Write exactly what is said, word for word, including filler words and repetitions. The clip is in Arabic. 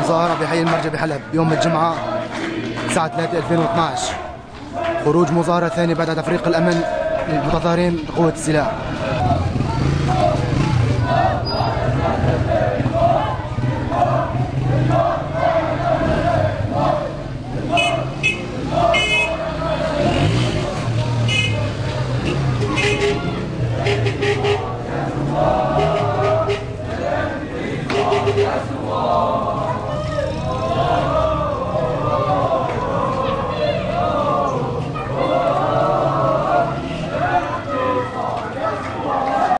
مظاهرة في حي المرجع بحلب يوم الجمعة الساعة ثلاثة ألفين واثنعش. خروج مظاهرة ثانية بعد تفريق الأمن للمتظاهرين بقوة السلاح. Yes,